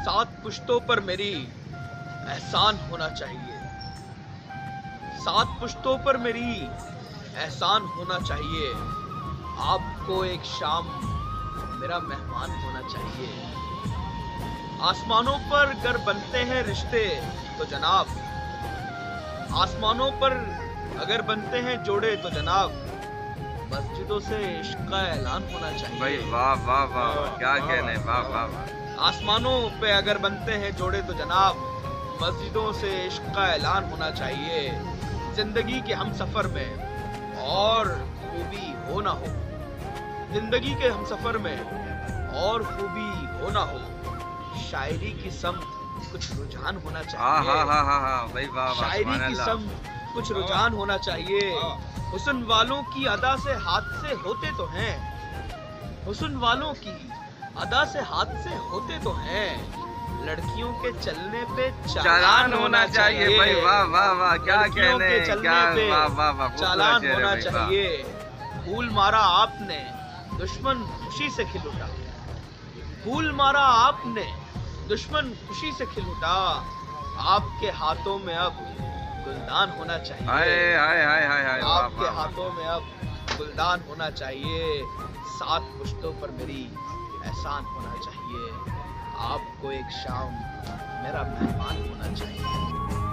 सात पुश्तों पर मेरी एहसान होना चाहिए। सात पुश्तों पर मेरी एहसान होना चाहिए। आपको एक शाम मेरा मेहमान होना चाहिए। आसमानों पर अगर बनते हैं रिश्ते तो जनाब, आसमानों पर अगर बनते हैं जोड़े तो जनाब, मस्जिदों से इश्क का ऐलान होना चाहिए। भाई वाह वाह वाह वाह, क्या कहने, वाह वाह वाह। आसमानों पे अगर बनते हैं जोड़े तो जनाब, मस्जिदों से इश्क का ऐलान होना चाहिए। जिंदगी के हम सफर में और खूबी हो ना हो, जिंदगी के हम सफर में और खूबी हो ना हो, शायरी की समत कुछ रुझान होना चाहिए। भाई वाह वाह, शायरी की समत कुछ रुझान होना चाहिए। हुस्न वालों की अदा से हादसे होते तो हैं, हुस्न वालों की अदा से हादसे होते तो हैं, लड़कियों के चलने पे चालान होना चाहिए। भाई वाह वाह वाह, क्या लड़कियों कहने, के चलने पे वाह वाह वाह, चालान होना चाहिए। फूल मारा आपने दुश्मन खुशी से खिल उठा, फूल मारा आपने दुश्मन खुशी से खिल उठा, आपके हाथों में अब गुलदान होना चाहिए। हाय हाय हाय हाय हाय, आपके हाथों में अब गुलदान होना चाहिए। सात पुश्तों पर मेरी एहसान होना चाहिए। आपको एक शाम मेरा मेहमान होना चाहिए।